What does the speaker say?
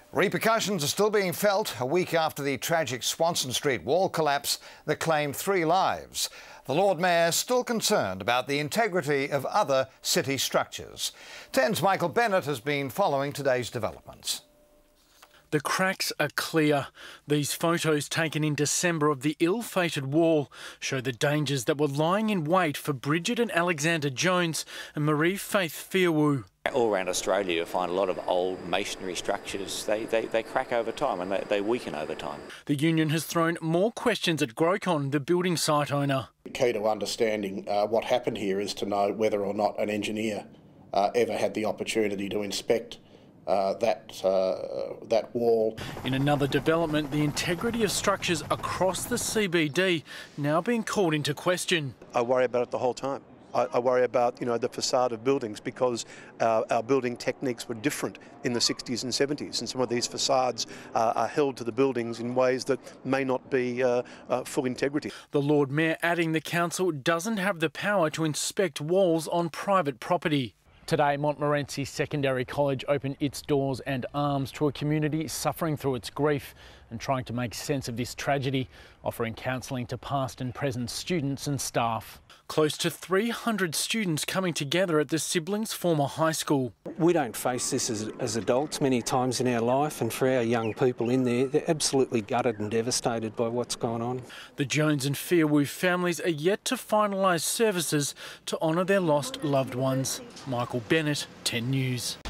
Repercussions are still being felt a week after the tragic Swanston Street wall collapse that claimed 3 lives. The Lord Mayor is still concerned about the integrity of other city structures. 10's Michael Bennett has been following today's developments. The cracks are clear. These photos taken in December of the ill-fated wall show the dangers that were lying in wait for Bridget and Alexander Jones and Marie Faith Fiawu. All around Australia you find a lot of old masonry structures. They crack over time and they weaken over time. The union has thrown more questions at Grocon, the building site owner. The key to understanding what happened here is to know whether or not an engineer ever had the opportunity to inspect that wall. In another development, the integrity of structures across the CBD now being called into question. I worry about it the whole time. I worry about, the facade of buildings because our building techniques were different in the 60s and 70s, and some of these facades are held to the buildings in ways that may not be full integrity. The Lord Mayor adding the council doesn't have the power to inspect walls on private property. Today, Montmorency Secondary College opened its doors and arms to a community suffering through its grief and trying to make sense of this tragedy, offering counselling to past and present students and staff. Close to 300 students coming together at the siblings' former high school. We don't face this as adults many times in our life, and for our young people in there, they're absolutely gutted and devastated by what's gone on. The Jones and Fiawu families are yet to finalise services to honour their lost loved ones. Michael Bennett, 10 News.